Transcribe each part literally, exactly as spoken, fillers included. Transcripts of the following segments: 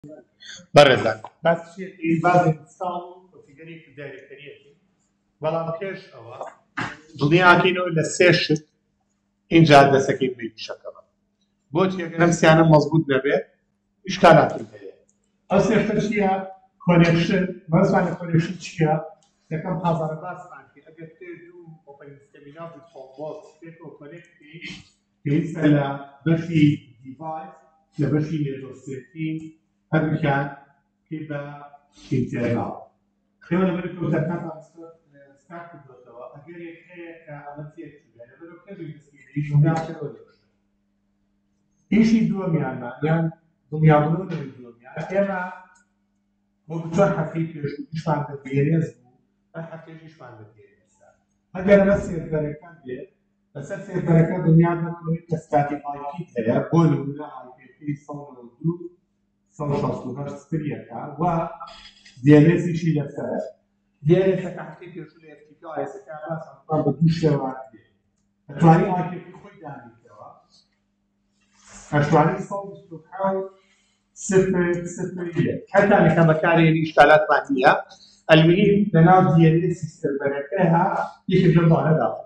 بەڕێزان باسشێتی بازێک ساڵ و کۆنفیگەرێکی دایرەکتەریەتی بەڵام پێش ئەوە دڵنیاکەینەوە لە سێ شت اینجا دەسەکەی بێویشەکەمە بۆچی ئەگەرم سیانە مەزبوط نەبێت ئیشکالاتم هەیە ئەو سێ شتە چییە؟ کۆنێکشن مەزانە کۆنێکشن چییە؟ یەکەم حاضرە باسمان کرد ئەگەر تێ دوو ئۆپەن سکەمینا بوو خۆڵبۆکس پێکەوە کۆنێکتی پێویستە لە بەشی دیڤایس لە بەشی نێتۆرسێتین هەردووکیان پێ بە ئینتێرناڵ خێوە لەبەر کۆزەکان سکار کردوێتەوە ئەگەر یەک هەیە کە ئەمە تێک بێت لەبەرەوە کەدوی دەستگیری دڵنیاکەرەوە لێشتە ئیشی دووەمیانمان یان دڵنیابوونەوە لەوەی دووەمیان ئێمە بۆ چۆن هەفتەی پێشوو ئیشمان بە دیێرێز بوو هەر هەفتەیەش ئیشمان بە دیێرێزە ئەگەر ئەمە سێرڤەرەکان بێت لەسەر سێرڤەرەکە دڵنیا بنەوەی کە ستاتیک ئای پی هەیە بۆ نمونە ئای پی سەد و دوو سەد و شەست و هەشت سپریەکە و دیێرێزیشی لەسەر دیێرێزەکە هەفتەی پێشوو لە ئێف تی پی ئای ئێسەکە باسان بە دوو شێوان دێت ئەتوانی ئای پی خۆی دانیتەوە ئەتوانی سەد و بیست و حەوت صفر صفر یەک هەتا لەکە بەکارهێنی ئیشکالاتمان نییە ئەلموهیم لەناو دیێرێزی سێرڤەرەکەیە یەکێک لەم دوانە داوە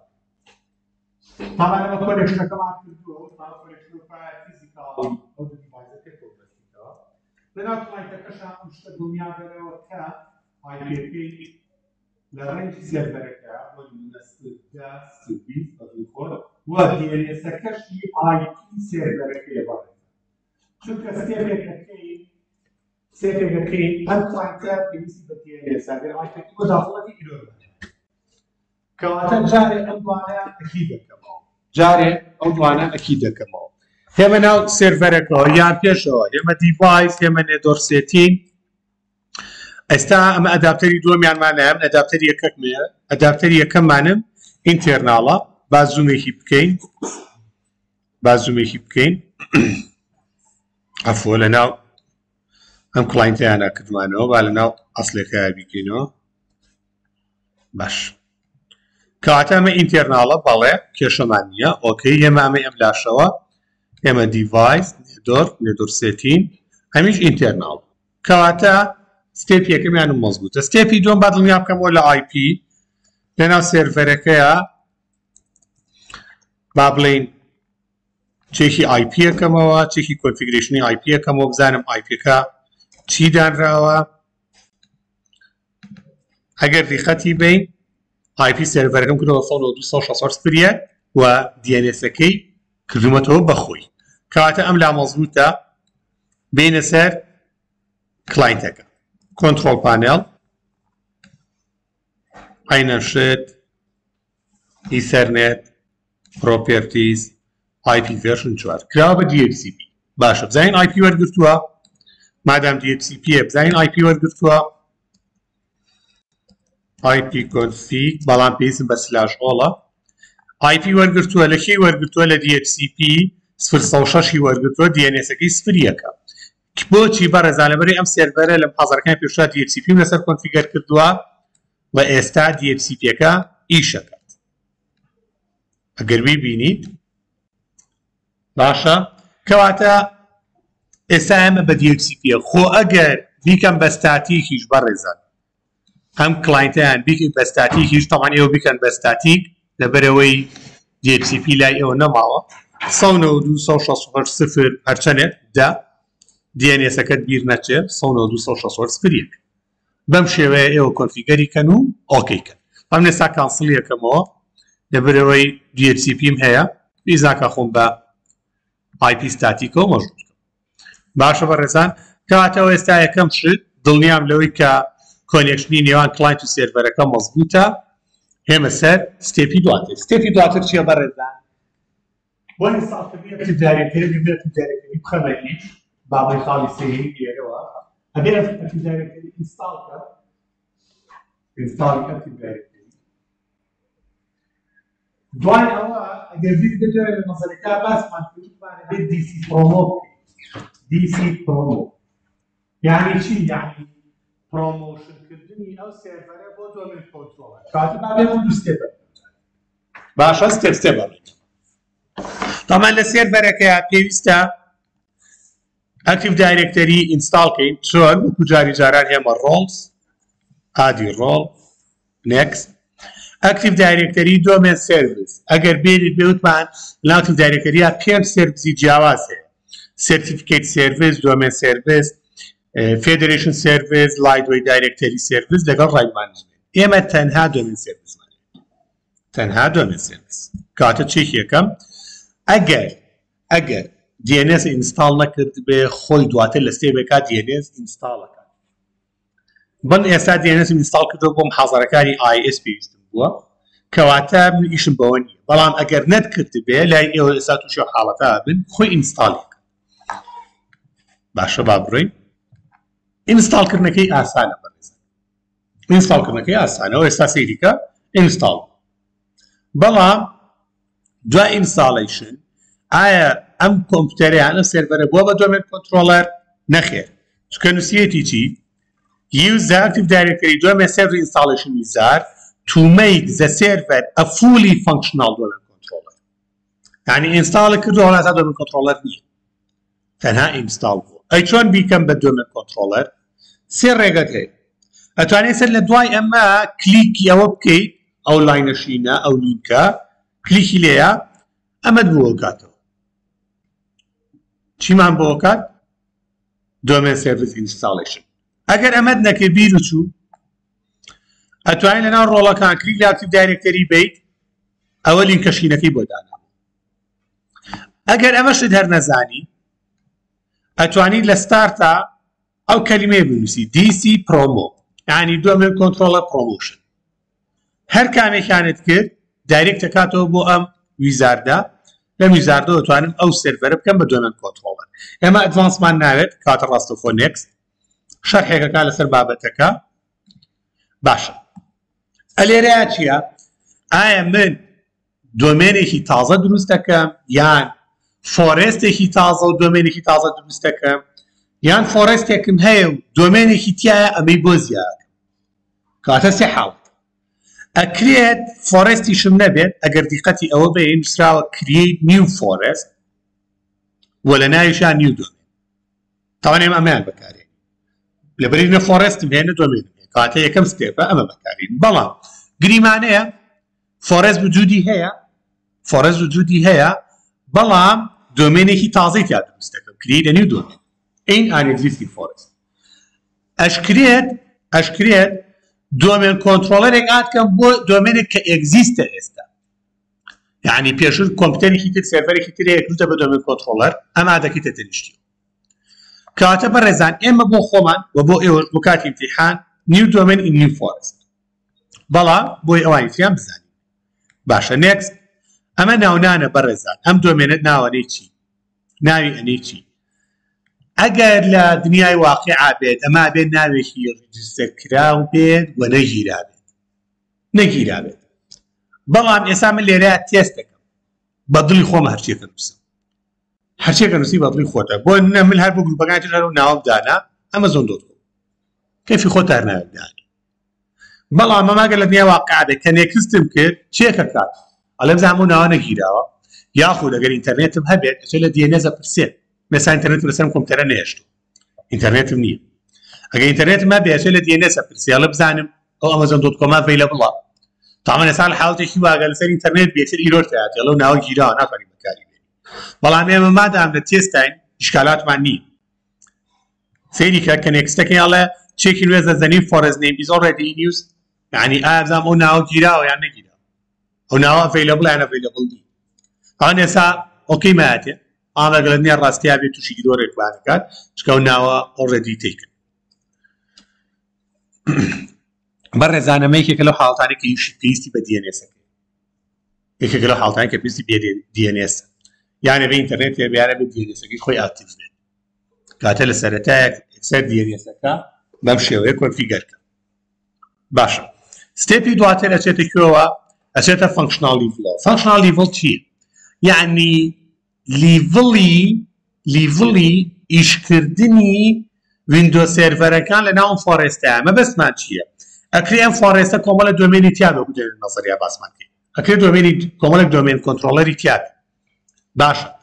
طبعا لما کۆنێکشنەکەمان کردووە کۆنێکشنەکە فیزیکاڵی ئەو دیڤایسەکە کۆبەستیتەوە لەناو کڵایەنتەکەشان ئەم شتە دڵنیا بێنەوە کە ئای پی لە ڕێنجی سێرڤەرەکە بۆ نمونە سد دە سد بیست بەدڵی خۆر و دیێرێزەکەشی ئای پی سێرڤەرەکەیە بەڕێزە چونکە سێرڤەرەکەی سێرڤەرەکەی ئەم کڵایەنتە پێویستی بە دیێرێزە ئەگەر ئای پی مداخڵەتی ئیرۆر کەواتە جارێ ئەم دوانە ئەکی دەکەمەوە جارێ ئەو دوانە ئەکی دەکەمەوە هێمە ناو سێرڤەرەکەەوە یان پێشەوە هێمە دیڤایس هێمە نێتۆرسێتین ئێستا ئەمە ئەداپتەری دووەمیانمان هەیە ئەداپتەری یەکەکمەیە ئەداپتەری یەکەممانم ئینتێرناڵە با زوومێکی بکەین با زوومێکی بکەین ئەفۆ لە ناو ئەم کڵایەنتەیانە کردوانەوە با لە ناو ئەسڵێکەیە بیکەینەوە باش کەواتە ئەمە ئینتێرناڵە بەڵێ کێشەمان نییە ئۆکەی ئێمە ئەمە ئەم لاشەوە ئێمە دیڤایس نێدۆر نێدۆرسێتین هەمیش ئینتێرناڵ کەواتە ستێپی یەکەمیانم مەزبووتە ستێپی دووەم با دڵنیا بکەمەوە لە ئای پی لەناو سێرڤەرەکەیە با بڵێین چێکی ئای پی یەکەمەوە چێکی کۆنفیگرێشنی ئای پی یەکەمەوە بزانم ئای پیەکە چی دانراوە ئەگەر ریخەتی بین ئای پی سێرڤەرەکەم کردەوە سەد و دوو سەد و شەست سپریە و دیێنێسەکەی کردومەتەوە بەخۆی کەواتە ئەم لا مەزبووتە بینە سەر کڵایەنتەکە کۆنتڕۆڵ پانێڵ ئاینە شت ئیسەرنێت پرۆپێرتیز ئای پی ڤێرژن چوار کراوە بە دی ئەچ سی پی باشە بزانین ئای پی وەرگرتووە مادام دی ئەچ سی پیە بزانین ئای پی وەرگرتووە آی پی config بەڵام پێویستم بە سلاش ئۆڵە آی پی وەرگرتووە لە کێی وەرگرتووە لە دی ئەچ سی پی سفر سەد و شەش وەرگرتووە دیێنێسەکەی سفر یەکە بۆچی بەڕێزان لەبەرەوەی ئەم سێرڤەرە لەم حاضەرەکانی پێشودا دی ئەچ سی پی لەسەر کۆنفیگەر کردووە و ئێستا دی ئەچ سی پیەکە ئیشەکەات ئەگەر بیبینیت باشە کەواتە ئێستا ئێمە بە دی ئەچ سی پیە خۆ ئەگەر بیکەم بە ستاتیکیش بەڕێزان ئەم کڵایەنتەیان بیکەین بە ستاتیکیش تەمان ئێوە بیکەن بە ستاتیک لەبەرەوەی دی ئەچ سی پی لای ئێوە نەماوە سەد و دوو سەد و شەست و هەشت سفر هەرچەندێک دە دیێنێسەکەت بیر نەچێت سەد و دوو سەد و شەست و هەشت سفر یەک بەم شێوەیە ئێوە کۆنفیگەریکەن و ئۆکەیکەن ئەم ئێستا کانسڵ یەکەمەوە لەبەرەوەی دی ئەچ سی پیم هەیە بیزاکە خۆم بە ئای پی ستاتیکەوە مەژبوط باشە بەڕێزان کەواتەوە ئێستا یەکەم شت دڵنیام لەوەی کە کۆنێکشنی نێوان کڵایەنت و سێرڤەرەکە مەزبووتە هێمە سەر ستێپی دواتر ستێپی دواتر چییە بەڕێزان بۆ ئینستاڵکردنی دارێکەری بێت دارێکەری بخەمەنی بابەی خاڵی سەیری لێرەوە ئەگەر ئەم دارێکەری ئینستاڵکە ئینستاڵی ئەم دارێکەری دوای ئەوە ئەگەر بیر بێتەوە لە مەسەلەکە باسمان کردومانە بێت دی سی پرۆمۆ دی سی پرۆمۆ یعنی چی یعنی پرۆمۆشنکردنی ئەو سێرڤەرە بۆ دۆمین کۆنتڕۆڵە کاتە با بێت دوو ستێپە باشە ستێپ ستێپ بڵێت تەمان لە سێرڤەرەکەیە پێویستە اكتيف دايركتوري انستال كين چۆن وەکو جاری جاران هێمە رولز ئادی ڕۆڵ نێکست اكتيف دايركتوري دومين سيرفيس اگر بيريد بيوتمان لاكتيف دايركتوري پێنج سيرفيسي جیاواز هەیە سيرتيفيكيت سيرفيس دومين سيرفيس فيدريشن سيرفيس لايتوي دايركتوري سيرفيس لەگەڵ ڕای مانجمنت ئێمە تەنها دومين سيرفيس تەنها دومين سيرفيس کاتە چێکی یەکەم ئەگەر ئەگەر دي ان اس انستال نەکرد بێ خۆی دواتر لە ستێبێکا دي ان اس ئینستاڵەکە بن ئێستا دي ان اس ئینستال کردەوە بۆ محازەرەکانی آی اس پێویستم بووە کەواتە من ئیشم بەوە نییە بەڵام ئەگەر نەتکرد بێ لای ئێوە ئێستا تووشی حاڵەتە بن خۆی ئینستاڵێکە باشە با بڕۆین ئینستاڵکردنەکەی ئاسانە بەڕێز ئینستاڵکردنەکەی ئاسانەوە ئێستا سەیریکە ئینستاڵ بەڵام دوای ئینستاڵیشن ئایا ئەم کۆمپیوتەرەیانە سێرڤەرە بووە بە دۆمین کۆنترۆلەر نەخێر چکە نووسیەتی چی use the Active Directory domain server installation wizard to make the server a fully functional domain controller. يعني install كردو على هذا domain controller نية. تنها install بو. أي شون بيكم بالdomain controller؟ سير رجعت هي. أتواني سر لدواي أما كليك يا وبكي أو لاين شينا أو لينكا كليك ليها أما دبوكاتو. شي ما بوكات؟ domain service installation. اگر ئەمەد نەکرد بیر و چوو ئەتوانین لەناو ڕۆڵەکان کلیک لە ئاکتیڤ دایرکتەری بیت ئەوە لینکە شینەکەی بۆ دانا ئەگەر ئەمەشت هەر نەزانی ئەتوانین لە ستارتا ئەو کەلیمەیە بنووسی دی سی پرۆمۆ یعنی دومین کۆنترۆلەر پرۆمۆشن هەر کامێکیانت کرد دایرکت دەکاتەوە بۆ ئەم ویزاردە لەم ویزاردەوە دەتوانم ئەو سێرڤەرە بکەم بە دومین کۆنترۆلەر ئێمە ئەدڤانسمان ناوێت کاتە ڕاستەوخۆ نێکست شەرحێکەکە لەسەر بابەتەکە باشە ئەلێرەیە چییە؟ ئایا من دۆمێنێکی تازە دروست دەکەم یان فۆرێستێکی تازە و دۆمێنێکی تازە دروست دەکەم یان فۆرێستێکم هەیە و دۆمێنێکی تایە ئەمەی بۆ زیادە کاتە سێ حاڵت ئەکرێت فۆرێستیشم نەبێت ئەگەر دیقەتی ئەوە بێ نووسراوە create new forest وە لە ناویشیان new دۆمێن تاوان ئێمە ئەمەیان بەکارێ لەبەرینە فۆرێستم هێنە دۆمێن کاتە یەکەم ستێپە ئەمە بەکارین بەڵام گریمانەیە فۆرێست وجودی هەیە فۆرێست وجودی هەیە بەڵام دۆمێنێکی تازەی تیا دروست دەکەم create a new domain in an existing forest ئەشکرێت ئەشکرێت دۆمێن کۆنترۆلەرێک ئاتکەم بۆ دۆمێنێک کە ئێگزیستە ئێستا یعنی پێشتر کۆمپیوتەرێکی تر سێرڤەرێکی تر یەکروتە بە دۆمێن کۆنترۆلەر ئەمە دەکەیتە تەنیشتی کاتە بەڕێزان ئێمە بۆ خۆمان و بۆ ئێوەش بۆ کاتی ئیمتیحان نیو دۆمین ئین نیو فۆرست بەڵام بۆی ئەوانی تریان بزانین باشە نێکست ئەمە ناونانە بەڕێزان ئەم دۆمێنێت ناوەنەی چی ناوی ئەنەی چی ئەگەر لە دنیای واقعا بێت ئەما بێت ناوێکی ڕیجستەر کراو بێت و نەگیرا بێت نەگیرا بێت بەڵام ئێستا من لێرەیە تێست دەکەم بە دڵی خۆمە هەرچیەکە نووسم هەرچێکە نووسی بە دڵی خۆتە بۆ من هەر بۆ گروپەکانی تر هەرو ناوەم دانا ئەمەزۆن دۆت کۆم کەیفی خۆت هەر ناوێت دانی بەڵام ئەماگەر لە دنیای واقعا بێت کە نێکستم کرد چێکە کات ئەڵێ بزانم ئەو ناوە نەگیراوە یاخود ئەگەر ئینتەرنێتم هەبێت ئەچێت لە دی ئێن ئێسە پرسێت مێستا ئینتەرنێتم لەسەرم کۆمپیوتەرە نەهێشتووە ئینتەرنێتم نییە ئەگەر ئینتەرنێتم هەبێت ئەچێت لە دی ئێن ئێسە پرسێ ئەڵێ بزانم ئەو ئەمەزۆن دۆت کۆما ئەڤەیلەبڵە تاوان ئێستا لە حاڵەتێکی واگە لەسەر ئینتەرنێت بێتتر ئیرۆر هاتێ ئەڵێ ناوە گیراوە ناتوانین بەکاری بەڵام ئێمە مادام لە تێستین ئیشکالاتمان نییە سەیری کە کە نێکستەکەی ئەڵێ چێکی نوێز دەزەنی فۆرست نیم is already in use یعنی ئایا بزانم ئەو ناوە گیراوە یان نەگیراوە ئەو ناوە ئەڤەیلەبڵ یان ئەڤەیلەبڵ نییە ئەوان ئێستا ئۆکەی مایەتێ ئاماگە لە دنیا ڕاستیا بێت تووشی ئیرۆرێک بانەکات چکە ئەو ناوە already taken بەڕێزانەمەیەکێکە لەو حاڵەتانەی کە یوشی پێویستی بە دی ئێن ئێسەکەی یەکێکە لەو حاڵەتانەی کە پێویستی بێ دی ئێن ئێسە یعنی بە ئینتەرنێت بیارە بە دی ئێن ئێسەکەی خۆی ئاکتیڤ بێت کاتە لە سەرەتایە ئەکسەر دی ئێن ئێسەکە بەم شێوەیە کۆنفیگەرکە باشە ستێپی دواتر ئەچێتە کوێوە ئەچێتە فانکشنال لیڤڵەوە فانکشنال لیڤڵ چییە یعنی لیڤڵی لیڤڵی ئیشکردنی ویندۆ سێرڤەرەکان لە ناو فۆرێستەیە مەبەستمان چییە ئەکرێ ئەم فۆرێستە کۆمەڵە دۆمێنی تیا بێ نەزەریا باسمان کرد ئەکرێ دۆمێنی کۆمەڵێک دۆمێن کۆنترۆلەری تیا بێ باشە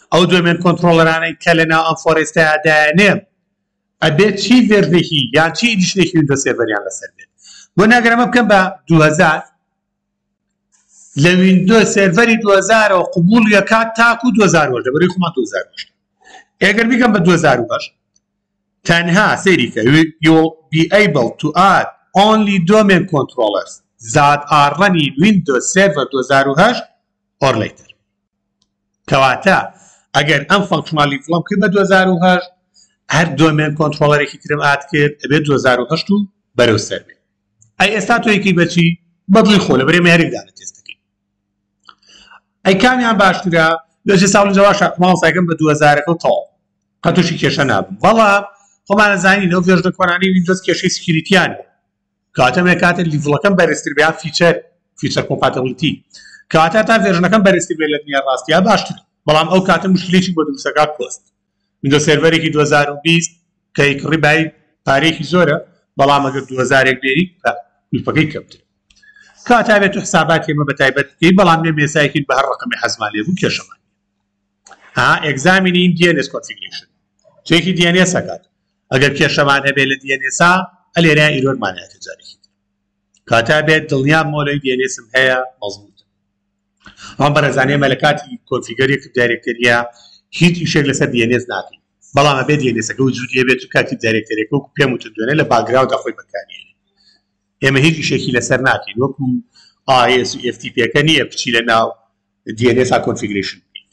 ئەو دوێمێن کۆنتڕۆڵەرانەی کە لە ناو ئەم فۆرێستەیە دایانێ ئەبێت چی ڤێردێکی یان چی ئیدیشنێکی ویندۆ سێڤەریان لەسەر بێت. بۆ ناگەرەمە بکەم بە دوو هەزار لە ویندۆ سێڤەری دوو هەزارەوە قبوڵ یەکات تاکو دوو هەزار و هەشت بەڕێی خۆمان دوو هەزار و هەشت. ئەگەر بیکەم بە دوو هەزار و هەشت تەنها سەیریکە you'll be able to add only domain controllers that are running Windows Server دوو هەزار و هەشت or later. کەواتە ئەگەر ئەم فانکشنالی فڵام کرد بە دوو هەزار و هەشت هەر دۆمێن کۆنتڕۆڵەرێکی ترم ئات کرد ئەبێت دوو هەزار و هەشت و بەرەو سەر بێت. ئەی ئێستا تۆیەکی بەچی بەدڵی خۆ لە بەرێ مێرێکدانە تێستەکەی. ئەی کامیان باشترە لەژێ ساڵنجەوە ماوەسایکەم بە دوو هەزارەکە و تەواو قەت تووشی کێشە نابم. بەڵام خۆمان ئەزانین ئەو ڤێژنە کۆنانەی ویندۆز کێشەی سکیوریتیانە کاتەمێ کاتە لیڤڵەکەم بەرزتر بێ فیچەر فیچەر کۆمپاتیبڵیتی کاتە تا ڤێژنەکەم بەرزتر بێت لە دنیا ڕاستیە باشتر. بەڵام ئەو کاتە مشکلێکی بۆ دروستەکە کۆست ویندۆ سێڤەرێکی دوو هەزار و بیست کە کڕی بای پارێکی زۆرە بەڵام ئەگەر دوو هەزارێک بێری ویپەکەی کەمتر کاتا بێت و حسابات ئێمە بە تایبەت بکەی بەڵام لێ مێسایەکی بە هەر ڕقمی حەزمان لێ بوو کێشەمان ها ئێگزامینی دی ئێن ئێس کۆنفیگریشن چێکی دی ئێن ئێس ئەکات ئەگەر کێشەمان هەبێت لە دی ئێن ئێسا ئەلێرەیان ئیرۆرمانایەتە جارێکی کاتا بێت دڵنیام مۆلەی دی ئێن ئێسم هەیە مەزبوط ئەم بەرەزانەیە مە لە کاتی کۆنفیگەرێک دایرێکتەریە هیچ ئیشێک لەسەر دی ئێن ئێس ناکەین بەڵام ئەبێت دی ئێن ئێسەکە وجودیە بێت و کاتی دایرێکتەرێکە وەکو پێم وتم دوێنێ لە باگراودا خۆی بەکارهێنێ ئێمە هیچ ئیشێکی لەسەر ناکەین وەکو ئای ئێس و ئێف تی پێکە نییە بچی لە ناو دی ئێن ئێسا کۆنفیگریشن بکەیت.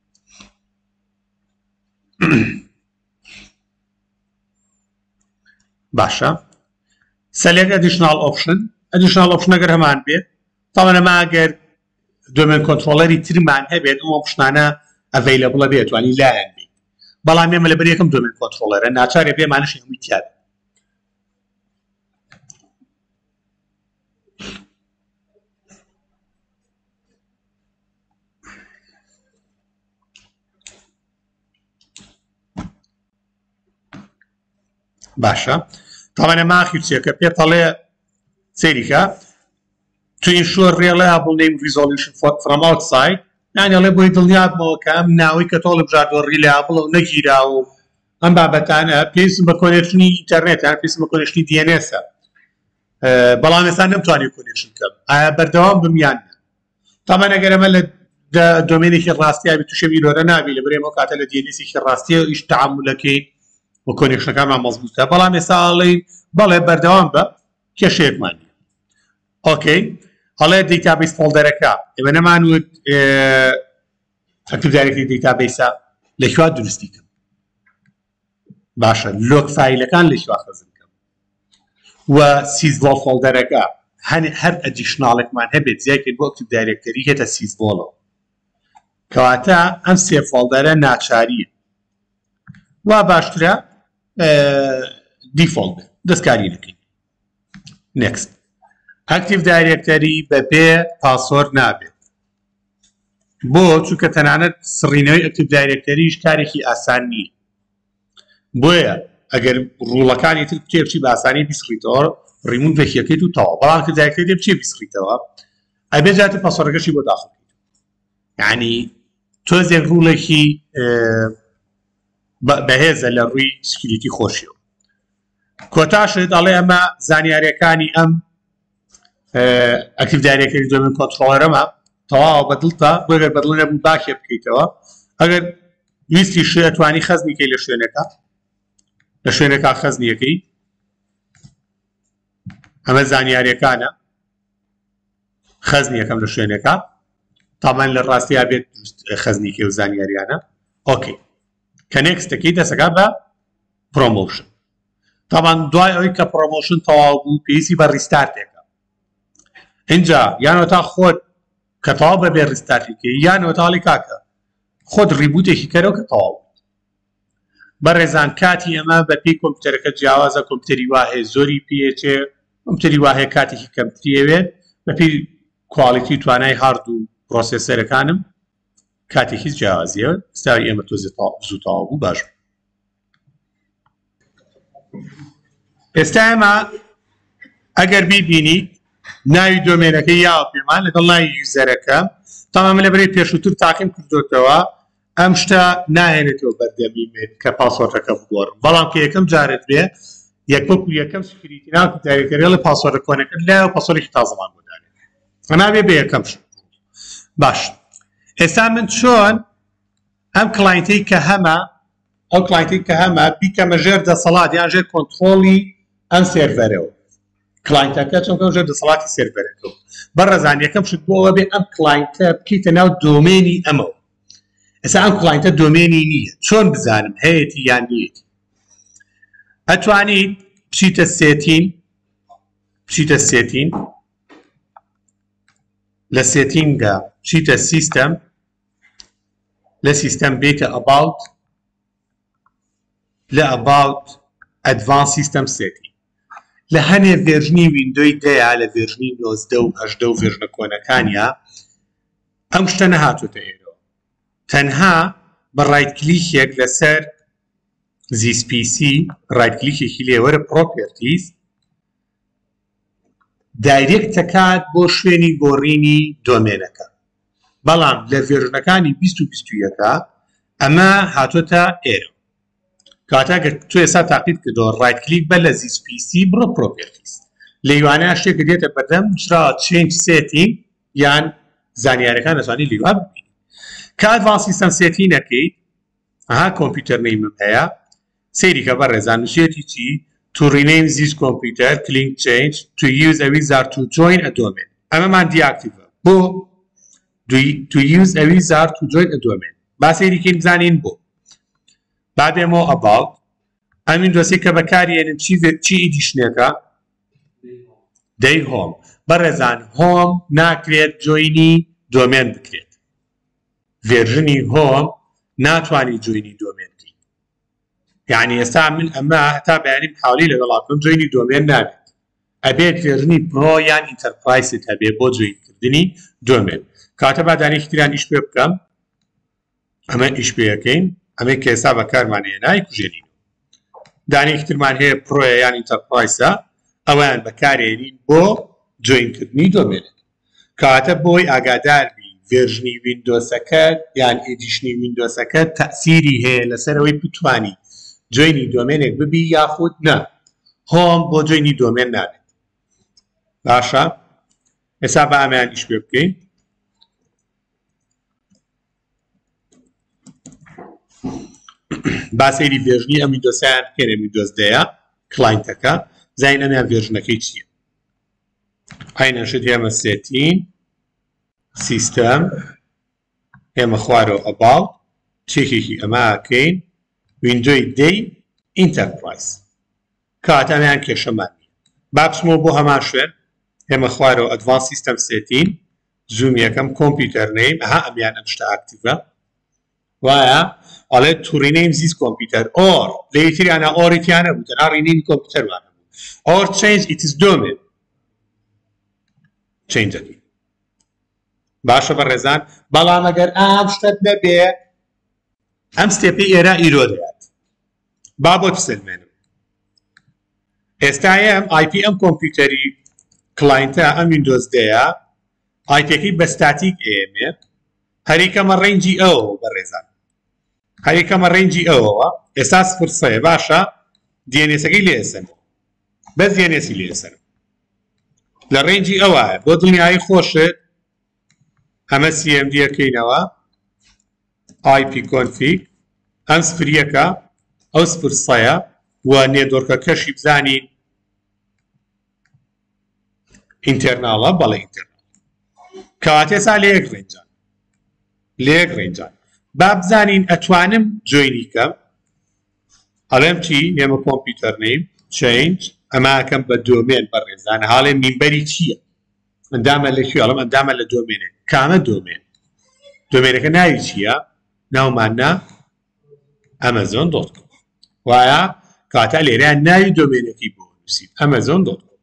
باشە سەلێک ئەدیشنال ئۆپشن ئەدیشنال ئۆپشن ئەگەر هەمان بێت تاوان ئەمە ئەگەر دومێن کۆنتڕۆڵەری ترمان هەبێت ئەو ئۆپشنانە ئەڤەیلەبڵە بێت وانی لایەن بێت بەڵام ئێمە لەبەر یەکەم دومێن کۆنتڕۆڵەرە ناچارێ بێمانەشی هەمووی تیا بێت. باشە تاوانە ماخی چێکە پێتەڵێ سەیریکە to ensure reliable name resolution from outside یعنی ئەڵێ بۆی دڵنیابمەوە کە ئەم ناوی کە تۆ لە بژاردۆ ریلایبڵ و نەگیرا و ئەم بابەتانە پێویستم بە کۆنێکشنی ئینتەرنێت یان پێویستم بە کۆنێکشنی دی ئێن ئێسە بەڵام ئێستا نەمتوانی کۆنێکشن بکەم ئایا بەردەوام بم یان نە. تاوان ئەگەر ئەمە لە دۆمێنێکی ڕاستیە بێت تووشە بیرۆرە نابی لە بەرێمەوە کاتە لە دی ئێن ئێسێکی ڕاستیە ئیش تەعامولەکەی و کۆنێکشنەکانمان مەزبوطە بەڵام ئێستا ئەڵێ بەڵێ بەردەوام بە کێشەیەکمان نیە. ئۆکەی هەڵێ دیتابیس فۆڵدەرەکە ئێمە نەمانوت ئەکتیڤ دایرێکتەری دیتابیسە لەکوێ دروستی کەم باشە لۆک فایلەکان لەکوێ خەزم کەم و سیزڤۆڵ فۆڵدەرەکە هەر ئەدیشناڵێکمان هەبێت زیاکرد بۆ ئەکتیڤ دایرێکتەری هێتە سیزڤۆڵەوە کەواتە ئەم سێ فۆڵدەرە ناچاریە وا باشترە دیفۆڵت دەستکاری نەکەین. نێکست ئەکتیڤ دایرێکتەری بەبێ پاسۆرد نابێت بۆ چونکە تەنانەت سڕینەوەی ئەکتیڤ دایرێکتەریش کارێکی ئاسان نییە بۆیە ئەگەر ڕوڵەکانی تر بچێ بچی بە ئاسانی بیسڕیتەوە ڕیموند بەکیەکەیت و تەواو بەڵام کە دایرێکتەری بچێ بیسڕیتەوە ئەبێت جاتە پاسۆرەکەشی بۆ داخڵیت یعنی تۆزێک ڕوڵێکی بەهێزە لە ڕووی سکیوریتی خۆشیەوە. کۆتاشت ئەڵێ ئەمە زانیاریەکانی ئەم ئەکتیڤ دایرێکتەری دومێن کۆنتڕۆڵەرەمە تەواو بەدڵتە بۆ ئەگەر بەدڵ نەبوو باکێ بکەیتەوە ئەگەر ویستی شێ ئەتوانی خەزنیکەی لە شوێنەکە لە شوێنەکە خەزنیەکەی ئەمە زانیاریەکانە خەزنیەکەم لە شوێنەکە تامان لە ڕاستیا بێت خەزنیکەی و زانیاریانە ئۆکەی کە نێکستەکەی دەسەکە بە پرۆمۆشن تامان دوای ئەوەی کە پرۆمۆشن تەواو بوو پێویستی بە ڕیستارتێکە اینجا یانەوە تا خۆت کە تەواو بەبێ ڕیستارتێکی یانەوە تاڵی کاکە خۆت ڕیبوتێکی کەرەوە کە تەواو بەڕێزان کاتی ئەمە بە پێی کۆمپیوتەرەکە جیاوازە کۆمپیوتەری وهەیە زۆری پێچێ کۆمپیوتەری وهەیە کاتێکی کەمتریەوێت بە پێی کواڵیتی توانای هارد و پرۆسێسەرەکانم کاتێکی جیاوازیە ستاوی ئێمە تۆ زوو تەواو بوو باش. ئێستا ئێمە ئەگەر بیبینی ناوی دۆمێنەکەی یاوە پێمان لەگەڵ ناوی یوزەرەکە تەمامە لە بەرەی پێشووتر تاقیم کردوتەوە ئەم شتە نایێنێتەوە بەردەمیمێت کە پاسوۆردەکە بگۆڕن بەڵام کە یەکەم جارت بێ یەکوەکو یەکەم سکریتی ناو دایرەکەریڵی پاسوۆردە کۆنەکەت لایەوە پاسوۆردێکی تازەمان بۆ دانێت ئەنابێ بە یەکەم شت باش ئێستا من چۆن ئەم کلاینتەی کە هەمە ئەو کلاینتەی کە هەمە بیکەمە ژێر دەسەڵات یان ژێر کۆنتڕۆڵی ئەم سێرڤەرەوە کلاینتەکە چۆن ژێر دەسەڵاتی سێرڤەرەکەەوە بەڕێزان یەکەم شت بۆەوە بێ ئەم کلاینتە بکەیتە ناو دۆمێنی ئەمەوە ئێستا ئەم کلاینتە دۆمێنی نییە چۆن بزانم هەیەی یان نیەتی ئەتوانیت بچیتە سێتین بچیتە سێتین لە سێتینگە بچیتە سیستەم لە سیستەم بێتە ئەباوت لە ئەباوت ئەدڤانس سیستەم سێتین لە هەنێ ڤێرژنی ویندۆی دەیە لە ڤێرژنی نۆزدە و هەژدە و ڤێرژنە کۆنەکانیە ئەم شتە نەهاتوتە ئێرەوە تەنها بە ڕایت کلیکێک لەسەر زیس پی سی ڕایت کلیکێکی لێوەرە پرۆپێرتیز دایرێکت دەکات بۆ شوێنی گۆڕینی دۆمێنەکە بەڵام لە ڤێرژنەکانی بیست و بیست و یەکە ئەمە هاتوۆتە ئێرە کاتاگەر تۆ ئێستا تاقیت کردەوە ڕایت کلیک بە لە زیس پی سی بڕۆ پرۆپێرتیز لە هیوانەیە شتێکە دێتە بەردەم چرا چێنج سێتینگ یان زانیاریەکان دەتوانی لیوا ببینی کات ئەدڤانس سیستەم سێتینەکەیت ئەها کۆمپیوتەر نەیمم هەیە سەیریکە بەڕێزان نووسێتی چی to rename this computer click change to use a wizard to join a domain ئەمەمان دیاکتیڤە بۆ to use a wizard to join a domain با سەیریکەین بزانین بۆ با بێمەوە about ئەمین دۆسی کە بەکارێنن چی ئیدیشنێکە دەی هۆم بەڕێزان هۆم ناکرێت جۆینی دۆمێن بکرێت ڤێرژنی هۆم ناتوانانی جۆینی دۆمێن بکەیت یعنی ئێستا من ئەمە هەتا بەیانی حاڵی لەگەڵاکەم جۆینی دۆمێن نابێت ئەبێت ڤێرژنی پرۆ یان ئینتەرپرایست هەبێ بۆ جۆینکردنی دۆمێن کاتە با دانێکی تران ئیش پێ بکەم ئەمە ئیش پێەکەین ئەمە کە ئێستا بەکارمانەیە نای کوژێنین دانێکی ترمان هەیە پرۆیە یان ئینتەرپرایسە ئەویان بەکارێنین بۆ جۆینکردنی دۆمێنێت کاتە بۆی ئاگاداربی ڤێرژنی ویندۆسەکەت یان ئێدیشنی ویندۆسەکەت تەئسیری هەیە لەسەرەوەی بتوانی جۆینی دۆمێنێک ببی یاخود نە هۆم بۆ جۆینی دۆمێن نابێت باشە ئێستا بە ئەمەیان ئیش پێ بکەین با سەیری ڤێرژنی ئەم ویندۆسیان بکەین ئەم ویندۆزدەیە کلاینتەکە زین ئەمیان ڤێرژنەکەی چییە ئاینەشت هێمە سێتین سیستەم ئێمە خوارەوە ئەباوت چێکێکی ئەماکەین ویندۆی دەی ئینتەرپرایز کاتەمیان کێشەمان نیە با بچمەوە بۆ هەمان شوێن ئێمە خوارەوە ئەدڤانس سیستەم سێتین زوم یەکەم کۆمپیوتەر نەیم ئەها ئەمیان ئەم شتە ئاکتیڤە وایە ئەڵێ تو rename this computer or لە یەکتریانە ئۆریتیانە بوو تەنها rename کۆمپیوتەروانە بوو or change its domain change دەکەین باشە بەڕێزان بەڵام ئەگەر ئام شتت نەبێ ئەم ستێپی ئێرە ئیرۆ دەیات با بۆ بسلمێنم ئێستا ئەم آی پی ئەم کۆمپیوتەری کلاینتە ئەم ویندۆزدەیە آی پیەکەی بە ستاتیک ئێمێ هەریکەمە ڕێنجی ئەوە بەڕێزان هەریکەمە ڕێنجی ئەوەوە ئێستا سفر سەیە باشە دیێنێسەکەی لێسەنەوە بەس دیێنێسی لێسەنم لە ڕێنجی ئەوایە بۆ دڵنیایی خۆشت ئەمە سی ئەم دیەکەینەوە آی پی کۆنفیگ ئەم سفریەکە ئەو سفر سەیە و نێدۆرکەکەشی بزانین ئینتەرناڵە بەڵێ ئینتەرناڵ کەواتێسا لە یەک ڕێنجان لە یەک ڕێنجان با بزانین ئەتوانم جۆینی کەم ئەڵێم چی ئێمە کۆمپیوتەر نەیم چێنج ئەماکەم بە دۆمێن بەڕێزانە حاڵێ مینبەری چییە ئەندامە لەکوێ ئەڵێم ئەندامە لە دۆمێنێک کامە دۆمێن دۆمێنەکە ناوی چییە ناومانە ئەمەزۆن دۆت کۆم وایە کاتە لێرەیان ناوی دۆمێنەکەی بۆ نووسیت ئەمەزۆن دۆت کۆم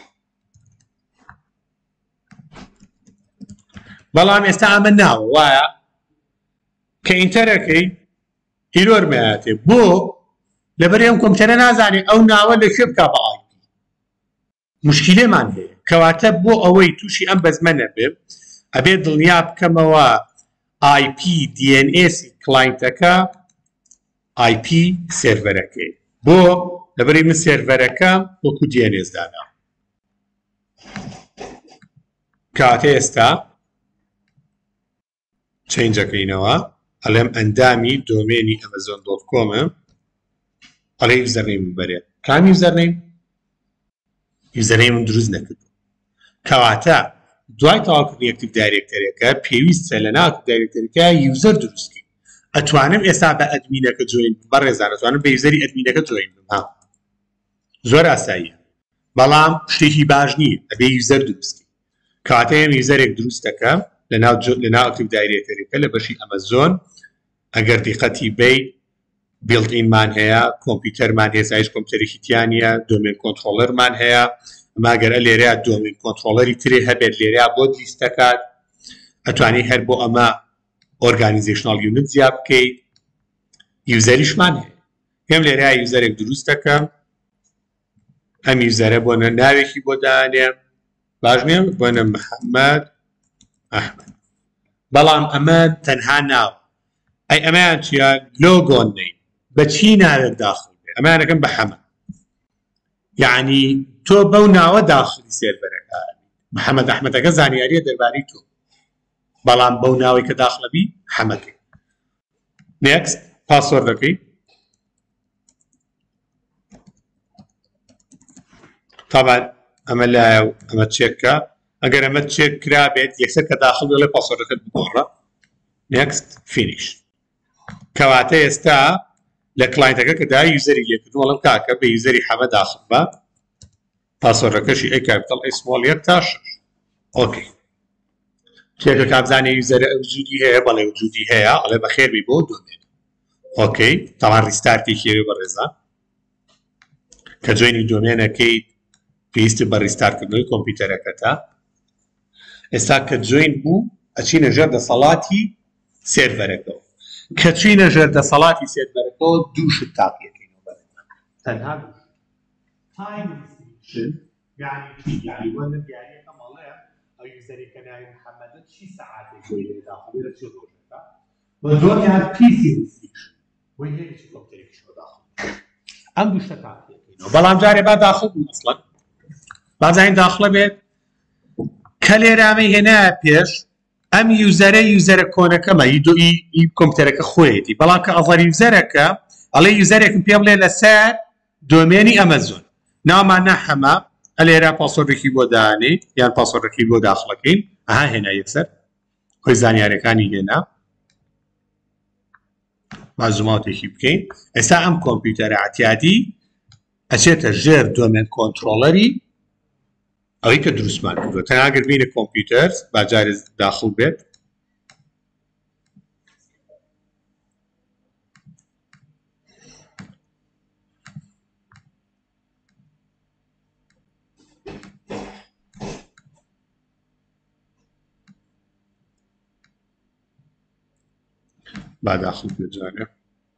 بەڵام ئێستا ئەمە ناوە وایە کە ئینتەرەکەی ئیرۆرمەیاتێ بۆ لەبەر ئەم کۆمپیوتەرە نازانێت ئەو ناوە لەکوێ بکا بە ئای پی موشکیلێمان هەیە کەواتە بۆ ئەوەی تووشی ئەم بەزمە نەبێ ئەبێ دڵنیا بکەمەوە آی پی دی ان اس کلاینتەکە آی پی سێرڤەرەکەی بۆ لەبەری من سێرڤەرەکەم وەکو دی ان اس دانا کاتێ ئێستا چێنجەکەینەوە ئەڵێم ئەندامی دۆمێنی ئەمەزۆن دۆت کۆمم ئەڵێ یوزەرنەیم بەرێ کام یوزەرنەیم یوزەرنەی من دروست نەکردو کەواتە دوای تەواوکردنی ئەکتیڤ دایرێکتەرێکە پێویستە لە ناو ئەکتیڤ دایرێکتەرەکە یوزەر دروستکەی ئەتوانم ئێستا بە ئەدمینەکە جوین بەڕێزان ئەتوانم بە یوزەری ئەدمینەکە جوین بم ها زۆر ئاساییە بەڵام شتێکی باش نییە ئەبێ یوزەر دروستکەی کاتەیە یوزەرێک دروستەکە لە ناو لەناو ئەکتیڤ دایرێکتەرێکە لە بەشی ئەمەزۆن ئەگەر دیقەتی بی بیڵدئینمان هەیە کۆمپیوتەرمان هەیە سایز کۆمپیوتەرێکی تیانە دۆمین کۆنترۆلەرمان هەیە ئەماگەرە لێرەیە دۆمین کۆنترۆلەری ترێ هەبێت لێرەیە بۆ لیستەکات ئەتوانی هەر بۆ ئەمە ئۆرگانیزیشنال یونت زیاد بکەیت یوزەریشمان هەیە پێم لێرەیە یوزەرێک دروست دەکەم ئەم یوزەرە بۆنە ناوێکی بۆ دانێ باش نییە بۆنە محەممەد ئەحمەد بەڵام ئەمە تەنها ناو ئەی ئەمەیان چیە لۆگۆن نەی بەچی ناوێت داخل بێ ئەمانەکەم بە حەمە یعنی تۆ بەو ناوە داخلی سێرڤەرەکە محەممەد ئەحمەدەکە زانیاریە دەربارەی تۆ بەڵام بەو ناوی کە داخڵەبی حەمەکەی نێکست پاسوەردەکەی تابان ئەمە لایە و ئەمە چێککە ئەگەر ئەمە چێک کرا بێت یەکسەر کە داخل بێ لێ پاسوەردەکەت بگۆڕە نێکست فینیش کەواتە ئێستا لە کلاینتەکە کە دا یوزەری لێکردن وەڵام کاکە بە یوزەری حەمە داخل بە پاسوەردەکەشی ئەی کاپیتەڵ ئەی سمۆڵ یەک تا شەش ئۆکەی کێکە کابزانێ یوزەرە وجودی هەیە بەڵێ وجودی هەیە ئەڵێ بەخێربی بۆ دۆمێن ئۆکەی تاوان ریستارتی کێوێ بەڕێزە کە جوێنی دۆمێنەکەیت پێویستە بە ریستارتکردنەوەی کۆمپیوتەرەکەتە ئێستا کە جوین بوو ئەچینە ژێر دەسەڵاتی سێرڤەرەکەەوە کە چینە ژێر دەسەڵاتی سێرڤەرەکەەوە دووشت تاقیەکەینەوە بەرەوە تەنها تایم ریستریکشن یعنی یعنی وەنە دیارەکە مەڵێ ئەو یوزەرێکە ناوی محەممەدە چی سەعاتێک بۆی لێ داخڵێ لە چی ڕۆژەکە بە زۆریان پیسی ریستریکشن بۆی هێرشی کۆمپیوتەرێکیشەوە داخڵ ئەم دووشتە تاقیەکەینەوە بەڵام جارێ با داخڵ بوو مەسڵەن بازانین داخڵە بێت کە لێرامەی هێنایە پێش ئەم یوزەرە یوزەرە کۆنەکەمە ئیدۆئی ئی کۆمپیوتەرەکە خۆیەتی بەڵام کە ئەڤەر یوزەرەکە ئەڵێ یوزەرێکم پێ بڵێ لەسەر دۆمێنی ئەمەزۆن ناومان نەحەمە ئەلێرا پاسۆردێکی بۆ دانێ یان پاسۆردێکی بۆ داخڵەکەین ئەها هێنا یەکسەر خۆی زانیارەکانی هێنا با زوماوتێکی بکەین ئێستا ئەم کۆمپیوتەرە ئەتیادی ئەچێتە ژێر دۆمێن کۆنترۆلەری ئەوەی کە دروستمان کردووە تەناگەر بینە کۆمپیوتەر باجارێ داخل بێت با داخل بێت جارێ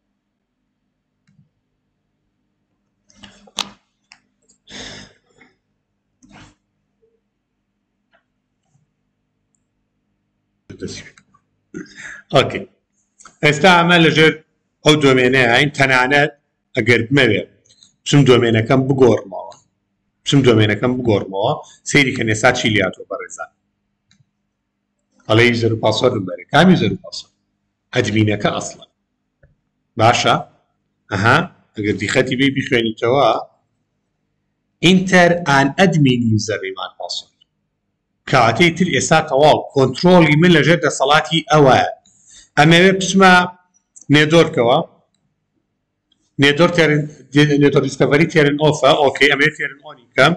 ئۆکەی ئێستا ئەمە لەژێر ئەو دۆمێنەیە هاین تەنانەت ئەگەر بمەوێ بچم دۆمێنەکەم بگۆڕمەوە بچم دۆمێنەکەم بگۆڕمەوە سەیری کە نێستا چی لاتۆ بەڕێزان ئەڵێ یوزەر و پاسوەردم بەرێ کام یوزەر و پاسوەرد ئەدمینەکە ئەسڵەن باشە ئەها ئەگەر دیخەتی بێ بخوێنیتەوە ئینتەر ئان ئەدمین یوزەر ریمان پاسوەرد کاتەی تر ئێستا تەواو کۆنترۆڵی من لەژێر دەسەڵاتی ئەوەیە ئەمەوێ بچمە نێدۆرکەوە نێدۆر نێتۆر دیسکەڤەری تێرن ئۆفە ئۆکەی ئەمێ تێرن ئۆنی کەم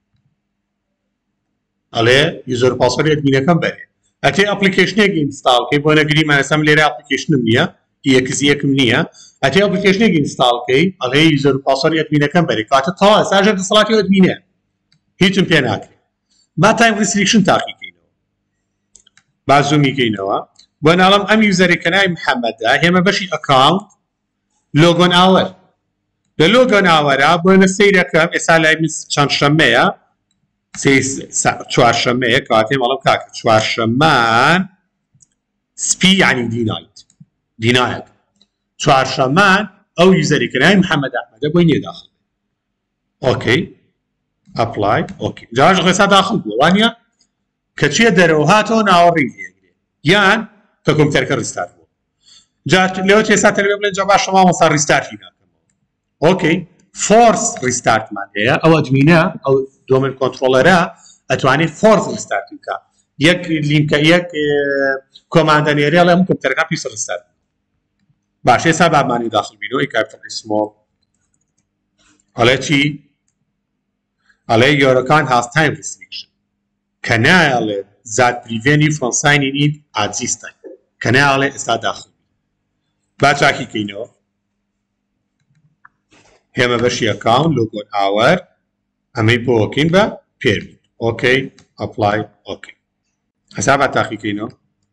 ئەڵێ یوزەر پاسوەردی ئەدمینەکەم بەرێ ئەتێ ئەپلیکیشنێک ئینستاڵکەی بۆ نەگری مانەسەم لێرە ئەپلیکیشنم نییە یەکزی یەکم نییە ئەتێ ئەپلیکیشنێک ئینستاڵکەی ئەڵێ یوزەر پاسوەردی ئەدمینەکەم بەرێ کاتە تەواو ئێستا ژێر دەسەڵاتی ئەدمینە هیچم پێ ناکرێت با تایم ریستریکشن تاقیکەینەوە با زوومیکەینەوە بۆ ناڵم ئەم یوزەرێکە ناوی محەممەدە هێمە بەشی ئەکاونت لۆگۆن ئاوەر لە لۆگۆن ئاوەرە بۆنە سەیرەکەم ئێستا لای من چەند شەمەیە چوارشەمەیە کاتێ مەڵم کاکە چوارشەممان سبي يعني دينايت دينايت چوارشەمان ئەو یوزەری کە ناوی محەممەد ئەحمەدە بۆی نێ داخل ئۆکەی ئەپلای ئۆکەی جاش خێسا داخل بووە وانە کە چیە دەرەوە هاتەوە ناوەڕی لێگرێ یان کە کۆمپیوتەرەکە ڕیستارت بووە جا لەوە تێسا تەلەوێ بڵێن جا باشە مامۆستا ڕیستارتی ناکەمەوە ئۆکەی فۆرس ڕیستارتمان هەیە ئەو ئەدمینە ئەو دۆمن کۆنتڕۆلەرە ئەتوانێت فۆرس ڕیستارتی بکە یەک لینکە یەک کۆماندە نێرێ ئەڵێ هەموو کۆمپیوتەرەکە پیس ڕیستارت باش ێستا بابمانی داخل بینەوە کاپیتەڵی سمۆڵ ئەڵێ چی ئەڵێ یۆرەکان هاز تایم ریستریکشن کە نایەڵێ زاد پریڤێنی فرۆنساینی نیت ئاجیستای کە نایەڵێ ئێستا داخل با چاکی کەینەوە هێمە بەشی ئەکاونت لۆگۆن ئاوەر ئەمەی بۆ وەکەین بە پێرمیت ئۆکەی ئەپلای ئۆکەی هەسا با تاقیکەینەوە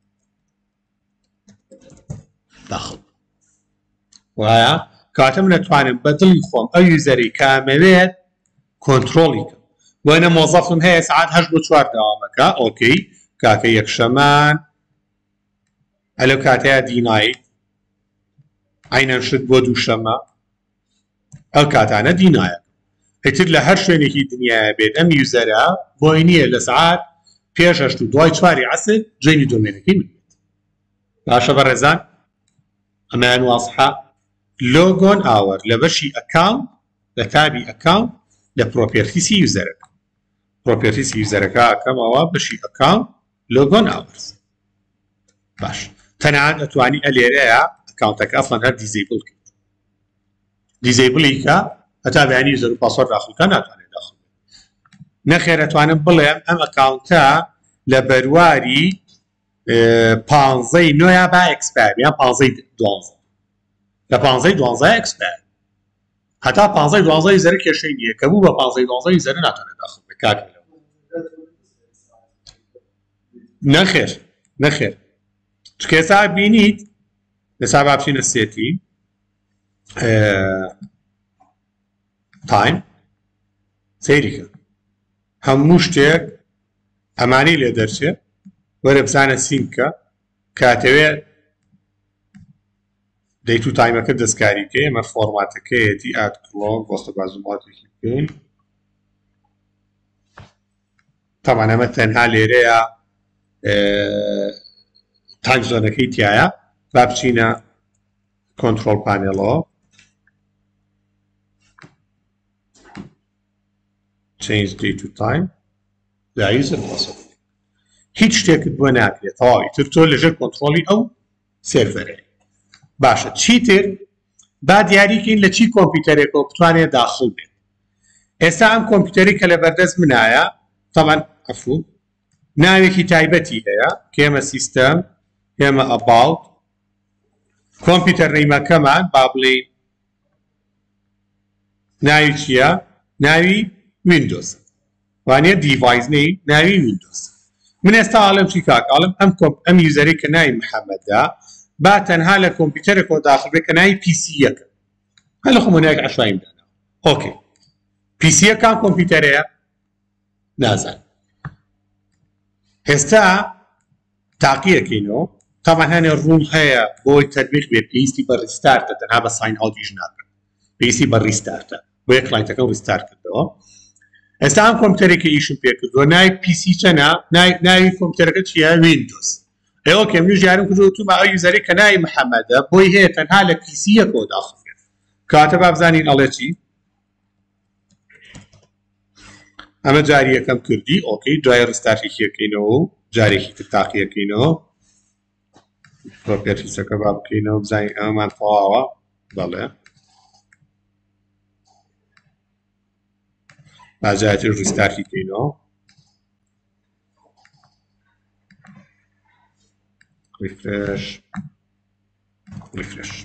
داخل وایە کاتە من نەتوانم بە دڵی خۆم ئەو یوزەری کامەوێت کۆنتڕۆڵی کەم وەنە مۆزەفم هەیە سعات هەشت بۆ چوار داوامەکە ئۆکەی کاکە یەکشەمان ئەلەو کاتەیە دینایت عینەن شت بۆ دووشەمە ئەو کاتانە دینایە ئەیتر لە هەر شوێنێکی دنیاە بێت ئەم یوزەرە بۆی نییە لە سعات پێش هەشت و دوای چواری عەسر جێنی دۆمێنەکەی من بێت باشە بەڕێزان ئەمەیان واسحە لۆگۆن ئاوەر لە بەشی ئەکاونت لە تابی ئەکاونت لە پرۆپێرتیسی یوزەرەکە پرۆپێرتیسی یوزەرەکە ئەکەمەوە بەشی ئەکاونت لۆگۆن ئاوەرز باش تەنانەت ئەتوانی ئەلێرەیە ئەکاونتەکە ئەفڵەن هەر دیزیبڵ کرد دیزیبڵی کە هەتا بەیانی یوزەر و پاسوەرد داخڵکە ناتوانێت داخل نەخێر ئەتوانم بڵێم ئەم ئەکاونتە لە بەرواری پانزەی نۆیا با ئەکسپایر یان پانزەی دوانزە لە پانزەی دوانزە ئەکسپایر هەتا پانزەی دوانزە یوزەرە کێشەی نییە کە بوو بە پانزەی دوانزە یوزەرە ناتوانێت داخل بێت کاکە نەخێر نەخێر چکە ئێستا بینیت ئێستا با بچینە سێتی تایم سەیریکە هەموو شتێک ئەمانەی لێ دەرچێت وەرە بزانە سیمکە کاتەوێت دەیت و تایمەکە دەستکاریکە ئێمە فۆرماتەکەیەتی ئات کڵۆن بۆستە بازوماتێکی بکەین تاوان ئەمە تەنها لێرەیە تایم زۆنەکەی تایە با بچینە کۆنتڕۆڵ پانێڵەوە change date to time لا user وصف هیچ شتێکت بۆ ناکرێت تەواوی تر تۆ لەژێر کۆنتڕۆڵی ئەو سێرڤەرەیە باشە چیتر با دیاریکەین لە چی کۆمپیوتەرێکەوە بتوانێت داخل بێت ئێستا ئەم کۆمپیوتەری کە لە بەردەست منایە تەمان ئەفوو ناوێکی تایبەتی هەیە کە ئێمە سیستەم ئێمە ئەباوت کۆمپیوتەر نەیمەکەمان با بڵێین ناوی چییە ناوی ویندۆز وانێ دیڤایس نەی ناوی ویندۆز من ئێستا ئاڵم چی کاک ئاڵم ئەم ئەم یوزەری کە ناوی محەممەددا با تەنها لە کۆمپیوتەرێکەوە داخل بێت کە ناوی پیسیەکە هەر لە خۆمەنایەک عەشواییم داناوە ئۆکەی پیسیە کام کۆمپیوتەرەیە نازان ئێستا تاقیەکەینەوە تامان هەنێ ڕوون هەیە بۆی تەربیق بێت پێویستی بە ڕیستارتە تەنها بە ساین ئاوتیش ناکەن پێویستی بە ڕیستارتە بۆ یە کلاینتەکە ڕیستارت کردەوە ئێستا ئەم کۆمپیوتەرێکی ئیشم پێ کردووە ناوی پیسی چەنە ناوی کۆمپیوتەرەکە چییە ویندۆز ئێوە کەم نوێژ یارم کردوتومە ئەو یوزەری کە ناوی محەممەدە بۆی هەیە تەنها لە پیسیەکەوە داخل بێت کاتە با بزانین ئەڵێ چی ئەمە جاری یەکەم کردی ئۆکەی دوای ڕستارتێکی یەکەینەوە و جارێکی تر تاقیەکەینەوە پرۆپێرتیسەکە با بکەینەوە بزانین ئەمەمان تەواوە بەڵێ باجایەتی ڕستارتی کەینەوە refresh refresh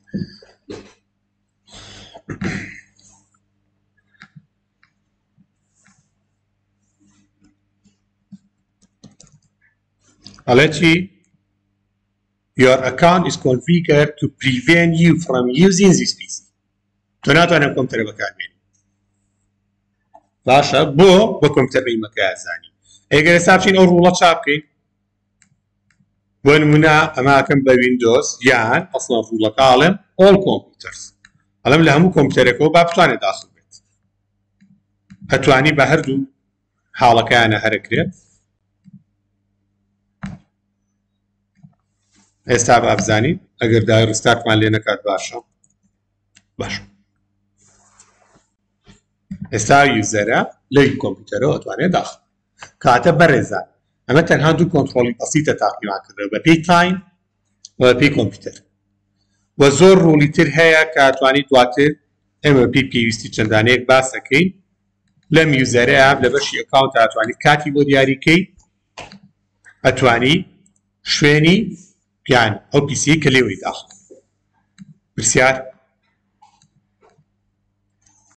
Alechi, your account is configured to prevent you from using this P C. تو ناتوانم کۆمپیوتەرە بەکاربێنی باشە بۆ بۆ کۆمپیوتەر نەیمەکە زانی ئەگەر ئێستا بچین ئەو ڕوڵە چاپ بکەین بۆ نمونە ئەماکەم بە ویندۆز یان ئەسڵەن ڕووڵەکە ئاڵێم all computers ئەڵێم لە هەموو کۆمپیوتەرێکەوە با بتوانێت داخل بێت هەتوانی بە هەردوو حاڵەکەیانە هەرەکرێت ئێستا بابزانین ئەگەر دای ڕستارتمان لێ نەکات باشە باش ئێستا یوزەرە لەوی کۆمپیوتەرەوە ئەتوانێت داخل کاتە بەڕێزان ئەمە تەنها دوو کۆنتڕۆڵی بەسیتە تاقیمانکردەوە بە پێی تایم و بە پێی کۆمپیوتەر و زۆر ڕووڵی تر هەیە کە ئەتوانیت دواتر ئێمە پێی پێویستی چەندانەیەک باسەکەی لەم یوزەرەیە لە بەشی ئەکاونت ئەتوانیت کاتی بۆ دیاریکەی ئەتوانی شوێنی پیان ئەو پیسی کە لێوەی داخل پرسیار